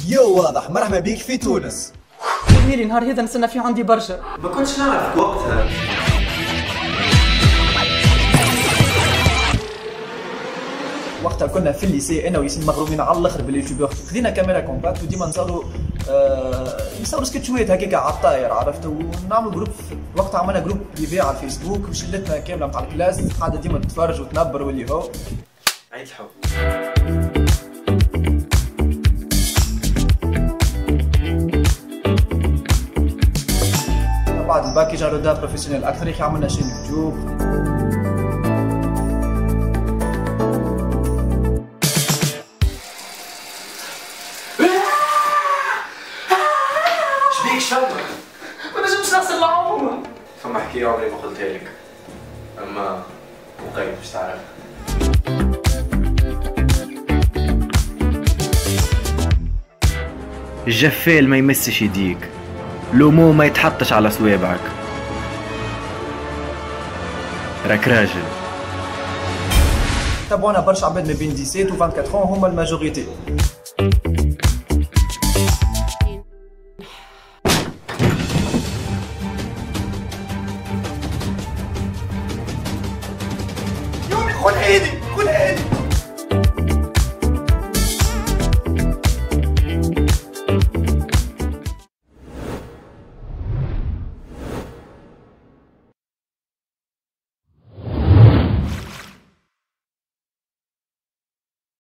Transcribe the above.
يو واضح، مرحبا بيك في تونس. ويلي نهار هذا نستنى فيه عندي برشا. ما كنتش نعرفك وقتها. وقتها كنا في الليسي انا وياسين مغرومين على الاخر باليوتيوبر، خذينا كاميرا كومباكت وديما نصوروا سكتشوات هكاك على الطاير عرفت، ونعمل جروب. وقتها عملنا جروب بريفي على الفيسبوك وشلتنا كامله نتاع الكلاس قاعده ديما تتفرج وتنبر واللي هو عيد الحب. بعد الباكي جا رودا بروفيسيونيل اكثر يا اخي، عملنا شين يوتيوب. شبيك شبك؟ ما نجمش نغسل العموم. فما حكاية عمري ما قلتها لك، اما مقيد باش تعرفها. الجفال ما يمسش يديك، لومو ما يتحطش على صوابعك، راك راجل. تابعونا برشا عباد ما بين 17 و 24 هما الماجوريتي. يومي خذ ايدي.